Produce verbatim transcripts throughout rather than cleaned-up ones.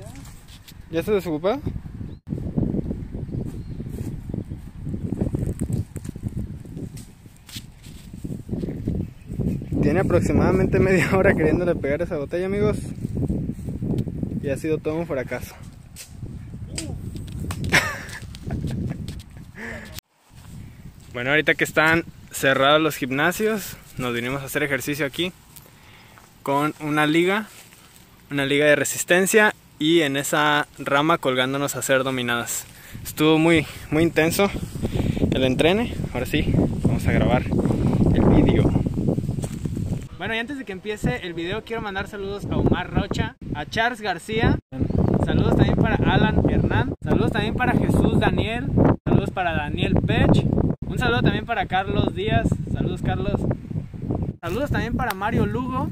¿Ya está desocupado? Tiene aproximadamente media hora queriéndole pegar esa botella, amigos. Y ha sido todo un fracaso. Bueno, ahorita que están cerrados los gimnasios, nos vinimos a hacer ejercicio aquí con una liga, una liga de resistencia, y en esa rama colgándonos a hacer dominadas. Estuvo muy, muy intenso el entrene. Ahora sí, vamos a grabar el vídeo. Bueno, y antes de que empiece el video quiero mandar saludos a Omar Rocha, a Charles García, saludos también para Alan Hernán, saludos también para Jesús Daniel, saludos para Daniel Pech, un saludo también para Carlos Díaz, saludos Carlos, saludos también para Mario Lugo,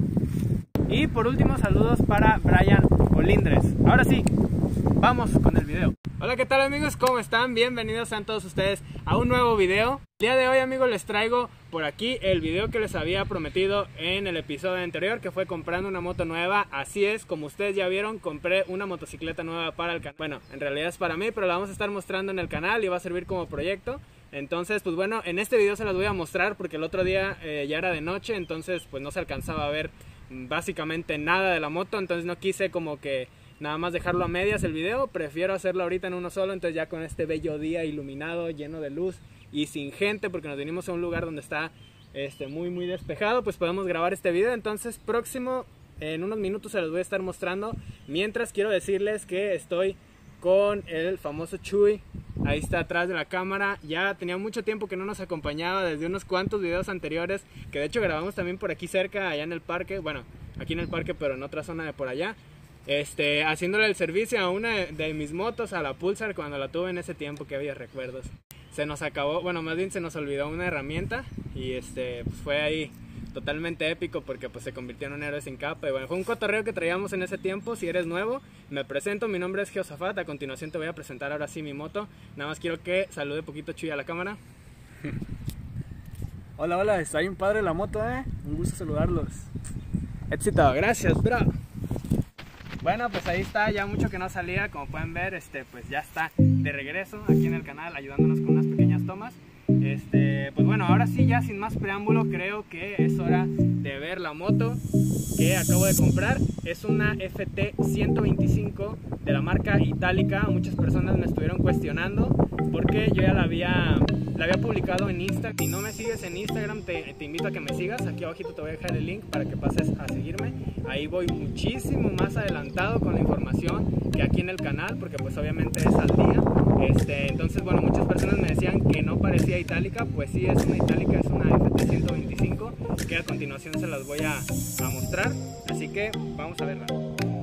y por último saludos para Brian Olindres. Ahora sí, vamos con el video. Hola, ¿qué tal amigos? ¿Cómo están? Bienvenidos sean todos ustedes a un nuevo video. El día de hoy, amigos, les traigo por aquí el video que les había prometido en el episodio anterior, que fue comprando una moto nueva. Así es, como ustedes ya vieron, compré una motocicleta nueva para el canal. Bueno, en realidad es para mí, pero la vamos a estar mostrando en el canal y va a servir como proyecto. Entonces, pues bueno, en este video se las voy a mostrar porque el otro día eh, ya era de noche, entonces pues no se alcanzaba a ver básicamente nada de la moto. Entonces no quise como que nada más dejarlo a medias el video, prefiero hacerlo ahorita en uno solo. Entonces ya con este bello día iluminado, lleno de luz y sin gente, porque nos vinimos a un lugar donde está este, muy muy despejado, pues podemos grabar este video. Entonces próximo, en unos minutos se los voy a estar mostrando. Mientras quiero decirles que estoy con el famoso Chuy, ahí está atrás de la cámara. Ya tenía mucho tiempo que no nos acompañaba, desde unos cuantos videos anteriores, que de hecho grabamos también por aquí cerca, allá en el parque, bueno, aquí en el parque pero en otra zona de por allá. Este, haciéndole el servicio a una de mis motos, a la Pulsar, cuando la tuve en ese tiempo, que había recuerdos. Se nos acabó, bueno, más bien se nos olvidó una herramienta y este, pues fue ahí totalmente épico porque pues se convirtió en un héroe sin capa. Y bueno, fue un cotorreo que traíamos en ese tiempo. Si eres nuevo, me presento, mi nombre es Geosafat. A continuación te voy a presentar ahora sí mi moto. Nada más quiero que salude poquito Chuy a la cámara. Hola, hola, está bien padre la moto, eh. Un gusto saludarlos. Éxito, gracias, bro. Bueno, pues ahí está, ya mucho que no salía, como pueden ver, este, pues ya está de regreso aquí en el canal ayudándonos con unas pequeñas tomas. Este, pues bueno, ahora sí, ya sin más preámbulo, creo que es hora de ver la moto que acabo de comprar. Es una F T ciento veinticinco de la marca Itálica. Muchas personas me estuvieron cuestionando porque yo ya la había, la había publicado en Instagram. Si no me sigues en Instagram, te, te invito a que me sigas. Aquí abajito te voy a dejar el link para que pases a seguirme. Ahí voy muchísimo más adelantado con la información que aquí en el canal, porque pues obviamente es al día. Este, entonces bueno, muchas personas me decían que no parecía Itálica. Pues sí, es una Itálica, es una F T ciento veinticinco, que a continuación se las voy a, a mostrar. Así que vamos a verla.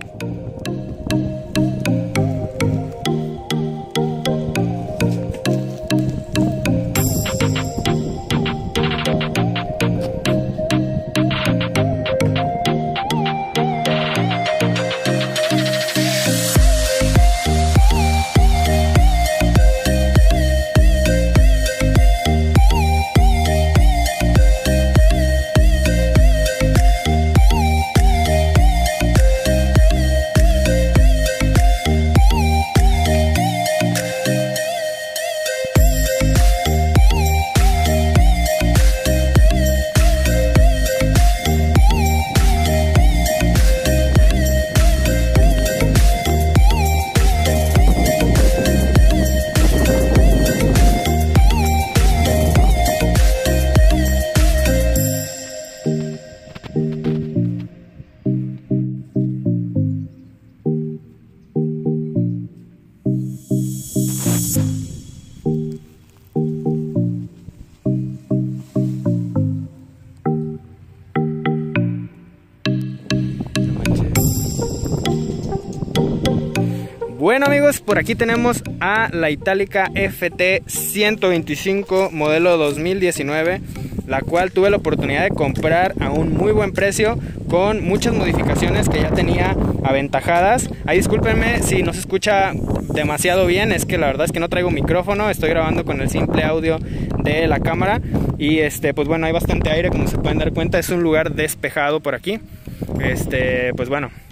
Bueno amigos, por aquí tenemos a la Itálica F T ciento veinticinco modelo dos mil diecinueve, la cual tuve la oportunidad de comprar a un muy buen precio con muchas modificaciones que ya tenía aventajadas. Ahí discúlpenme si no se escucha demasiado bien, es que la verdad es que no traigo micrófono, estoy grabando con el simple audio de la cámara y este, pues bueno, hay bastante aire, como se pueden dar cuenta, es un lugar despejado por aquí. Este, pues bueno,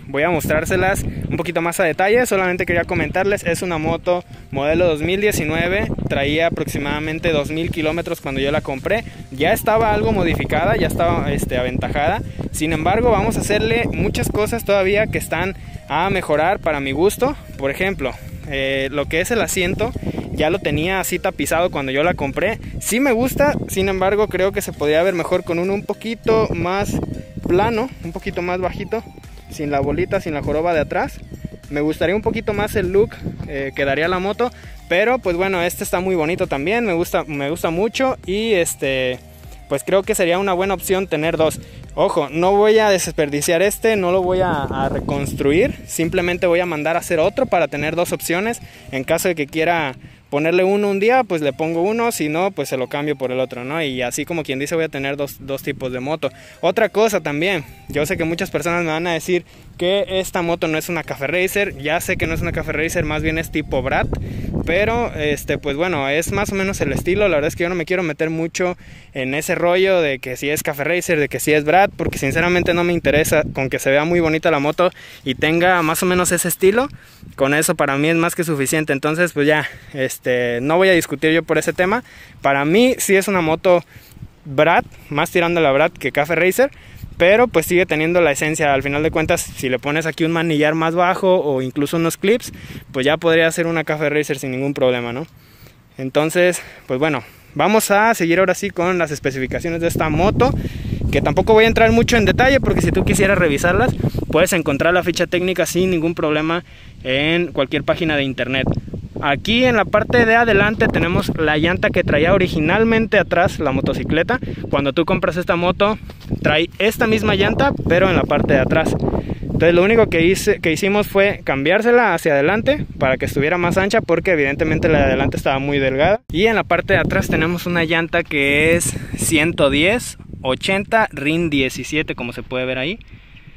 voy a mostrárselas un poquito más a detalle. Solamente quería comentarles, es una moto modelo dos mil diecinueve, traía aproximadamente dos mil kilómetros cuando yo la compré. Ya estaba algo modificada, ya estaba este, aventajada. Sin embargo, vamos a hacerle muchas cosas todavía que están a mejorar para mi gusto. Por ejemplo, eh, lo que es el asiento, ya lo tenía así tapizado cuando yo la compré. Sí me gusta, sin embargo creo que se podría ver mejor con uno un poquito más plano, un poquito más bajito, sin la bolita, sin la joroba de atrás. Me gustaría un poquito más el look eh, que daría la moto, pero pues bueno, este está muy bonito también, me gusta, me gusta mucho y este, pues creo que sería una buena opción tener dos. Ojo, no voy a desperdiciar este, no lo voy a, a reconstruir, simplemente voy a mandar a hacer otro para tener dos opciones. En caso de que quiera ponerle uno un día, pues le pongo uno, si no, pues se lo cambio por el otro, ¿no? Y así como quien dice, voy a tener dos, dos tipos de moto. Otra cosa también, yo sé que muchas personas me van a decir que esta moto no es una Cafe Racer, ya sé que no es una Cafe Racer, más bien es tipo Brat, pero este, pues bueno, es más o menos el estilo. La verdad es que yo no me quiero meter mucho en ese rollo de que si es Cafe Racer, de que si es Brat, porque sinceramente no me interesa. Con que se vea muy bonita la moto y tenga más o menos ese estilo, con eso para mí es más que suficiente. Entonces pues ya, este, no voy a discutir yo por ese tema. Para mí sí es una moto Brat, más tirando a la Brat que Cafe Racer, pero pues sigue teniendo la esencia. Al final de cuentas, si le pones aquí un manillar más bajo o incluso unos clips, pues ya podría ser una Cafe Racer sin ningún problema, ¿no? Entonces, pues bueno, vamos a seguir ahora sí con las especificaciones de esta moto, que tampoco voy a entrar mucho en detalle porque si tú quisieras revisarlas, puedes encontrar la ficha técnica sin ningún problema en cualquier página de internet. Aquí en la parte de adelante tenemos la llanta que traía originalmente atrás la motocicleta. Cuando tú compras esta moto trae esta misma llanta pero en la parte de atrás. Entonces lo único que, hice, que hicimos fue cambiársela hacia adelante para que estuviera más ancha, porque evidentemente la de adelante estaba muy delgada. Y en la parte de atrás tenemos una llanta que es ciento diez ochenta R I N diecisiete, como se puede ver ahí.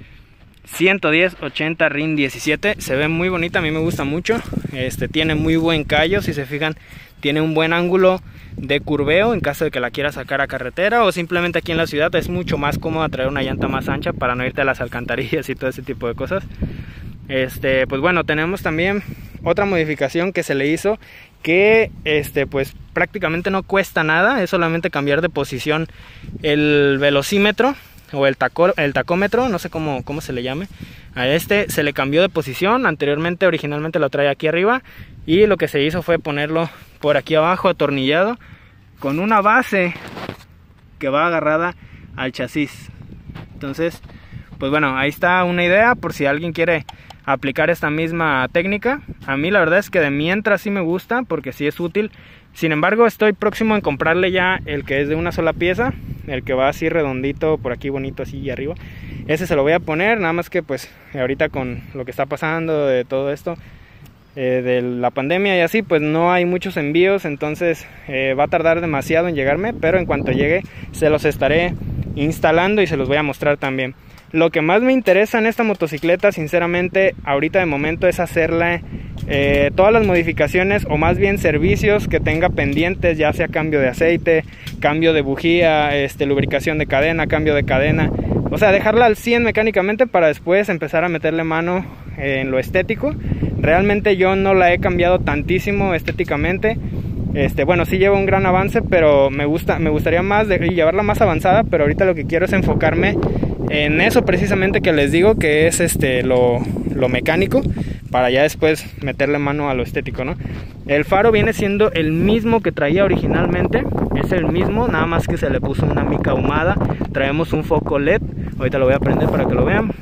ciento diez ochenta R I N diecisiete, se ve muy bonita, a mí me gusta mucho. Este, tiene muy buen callo, si se fijan, tiene un buen ángulo de curveo en caso de que la quieras sacar a carretera, o simplemente aquí en la ciudad es mucho más cómodo traer una llanta más ancha para no irte a las alcantarillas y todo ese tipo de cosas. Este, pues bueno, tenemos también otra modificación que se le hizo, que este, pues prácticamente no cuesta nada, es solamente cambiar de posición el velocímetro o el, taco, el tacómetro, no sé cómo, cómo se le llame. A este se le cambió de posición, anteriormente originalmente lo traía aquí arriba, y lo que se hizo fue ponerlo por aquí abajo atornillado con una base que va agarrada al chasis. Entonces pues bueno, ahí está una idea por si alguien quiere aplicar esta misma técnica. A mí la verdad es que de mientras sí me gusta, porque sí es útil. Sin embargo, estoy próximo en comprarle ya el que es de una sola pieza, el que va así redondito, por aquí bonito así arriba. Ese se lo voy a poner, nada más que pues ahorita con lo que está pasando de todo esto, eh, de la pandemia y así, pues no hay muchos envíos, entonces eh, va a tardar demasiado en llegarme, pero en cuanto llegue se los estaré instalando y se los voy a mostrar también. Lo que más me interesa en esta motocicleta, sinceramente, ahorita de momento es hacerle eh, todas las modificaciones, o más bien servicios que tenga pendientes, ya sea cambio de aceite, cambio de bujía, este, lubricación de cadena, cambio de cadena. O sea, dejarla al cien mecánicamente para después empezar a meterle mano eh, en lo estético. Realmente yo no la he cambiado tantísimo estéticamente. Este, bueno, sí lleva un gran avance, pero me gusta, me gustaría más de, llevarla más avanzada, pero ahorita lo que quiero es enfocarme en eso precisamente que les digo, que es este lo, lo mecánico, para ya después meterle mano a lo estético, ¿no? El faro viene siendo el mismo que traía originalmente, es el mismo, nada más que se le puso una mica ahumada. Traemos un foco L E D, ahorita lo voy a prender para que lo vean.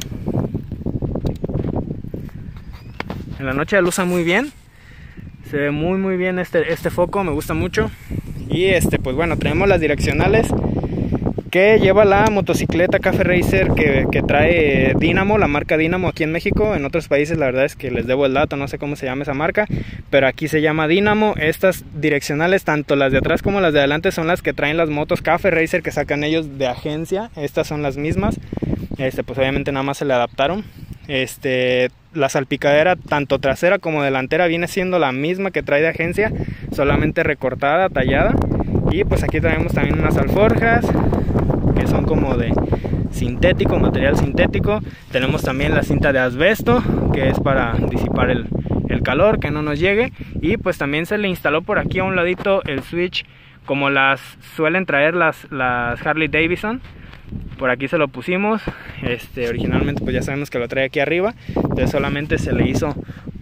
En la noche luce muy bien, se ve muy muy bien este, este foco, me gusta mucho. Y este, pues bueno, traemos las direccionales que lleva la motocicleta Cafe Racer que, que trae Dynamo, la marca Dynamo aquí en México. En otros países la verdad es que les debo el dato, no sé cómo se llama esa marca, pero aquí se llama Dynamo. Estas direccionales, tanto las de atrás como las de adelante, son las que traen las motos Cafe Racer que sacan ellos de agencia. Estas son las mismas, este, pues obviamente nada más se le adaptaron. Este, la salpicadera tanto trasera como delantera viene siendo la misma que trae de agencia, solamente recortada, tallada. Y pues aquí traemos también unas alforjas que son como de, sintético, material sintético. Tenemos también la cinta de asbesto, que es para disipar el, el calor, que no nos llegue. Y pues también se le instaló por aquí a un ladito el switch, como las suelen traer las, las Harley Davidson. Por aquí se lo pusimos. Este, originalmente pues ya sabemos que lo trae aquí arriba, entonces solamente se le hizo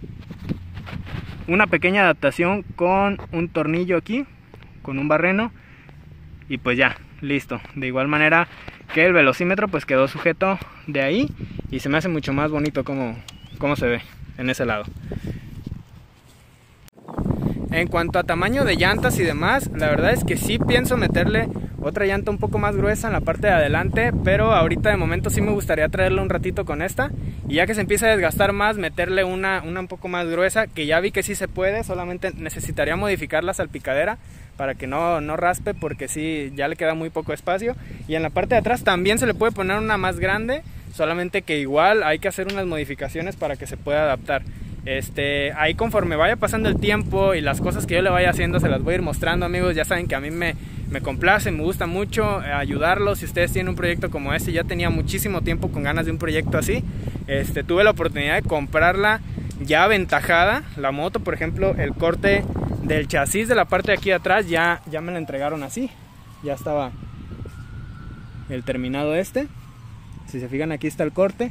una pequeña adaptación con un tornillo aquí, con un barreno, y pues ya, listo. De igual manera que el velocímetro pues quedó sujeto de ahí, y se me hace mucho más bonito como, como se ve en ese lado. En cuanto a tamaño de llantas y demás, la verdad es que sí pienso meterle otra llanta un poco más gruesa en la parte de adelante, pero ahorita de momento sí me gustaría traerle un ratito con esta, y ya que se empieza a desgastar más, meterle una, una un poco más gruesa, que ya vi que sí se puede. Solamente necesitaría modificar la salpicadera para que no, no raspe, porque sí, ya le queda muy poco espacio. Y en la parte de atrás también se le puede poner una más grande, solamente que igual hay que hacer unas modificaciones para que se pueda adaptar. Este, ahí conforme vaya pasando el tiempo y las cosas que yo le vaya haciendo, se las voy a ir mostrando, amigos. Ya saben que a mí me, me complace, me gusta mucho ayudarlos. Si ustedes tienen un proyecto como este, ya tenía muchísimo tiempo con ganas de un proyecto así. Este, tuve la oportunidad de comprarla ya aventajada, la moto, por ejemplo, el corte del chasis de la parte de aquí de atrás ya, ya me la entregaron así. Ya estaba el terminado este. Si se fijan, aquí está el corte.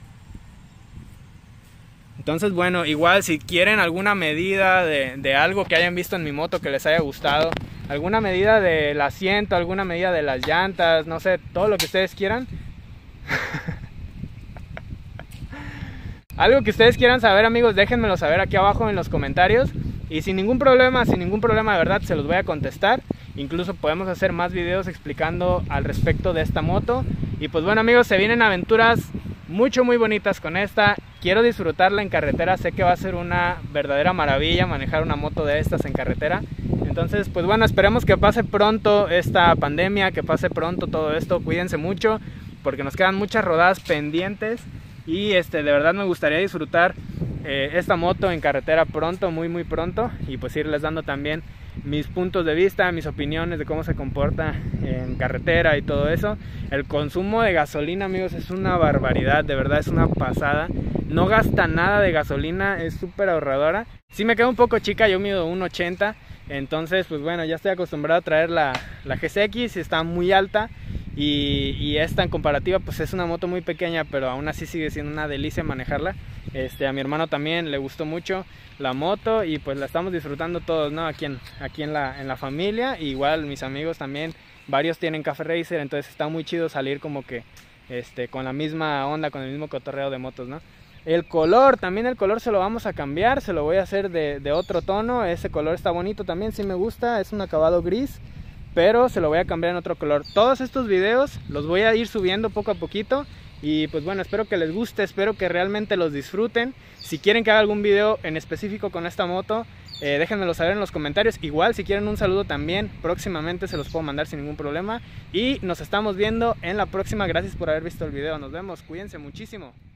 Entonces, bueno, igual si quieren alguna medida de, de algo que hayan visto en mi moto que les haya gustado, alguna medida del asiento, alguna medida de las llantas, no sé, todo lo que ustedes quieran. Algo que ustedes quieran saber, amigos, déjenmelo saber aquí abajo en los comentarios. Y sin ningún problema, sin ningún problema de verdad, se los voy a contestar. Incluso podemos hacer más videos explicando al respecto de esta moto. Y pues bueno, amigos, se vienen aventuras mucho muy bonitas con esta. Quiero disfrutarla en carretera, sé que va a ser una verdadera maravilla manejar una moto de estas en carretera. Entonces, pues bueno, esperemos que pase pronto esta pandemia, que pase pronto todo esto. Cuídense mucho, porque nos quedan muchas rodadas pendientes. Y este, de verdad me gustaría disfrutar eh, esta moto en carretera pronto, muy muy pronto. Y pues irles dando también mis puntos de vista, mis opiniones de cómo se comporta en carretera y todo eso. El consumo de gasolina, amigos, es una barbaridad, de verdad es una pasada. No gasta nada de gasolina, es súper ahorradora. Sí me queda un poco chica, yo mido uno ochenta, entonces pues bueno, ya estoy acostumbrado a traer la, la G C X, está muy alta. Y, y esta en comparativa pues es una moto muy pequeña, pero aún así sigue siendo una delicia manejarla. Este, a mi hermano también le gustó mucho la moto y pues la estamos disfrutando todos, ¿no? Aquí en, aquí en, la, en la familia. Igual mis amigos también, varios tienen Café Racer, entonces está muy chido salir como que este, con la misma onda, con el mismo cotorreo de motos, ¿no? El color, también el color se lo vamos a cambiar, se lo voy a hacer de, de otro tono. Ese color está bonito también, sí me gusta, es un acabado gris, pero se lo voy a cambiar en otro color. Todos estos videos los voy a ir subiendo poco a poquito. Y pues bueno, espero que les guste, espero que realmente los disfruten. Si quieren que haga algún video en específico con esta moto, eh, déjenmelo saber en los comentarios. Igual si quieren un saludo también, próximamente se los puedo mandar sin ningún problema. Y nos estamos viendo en la próxima. Gracias por haber visto el video, nos vemos, cuídense muchísimo.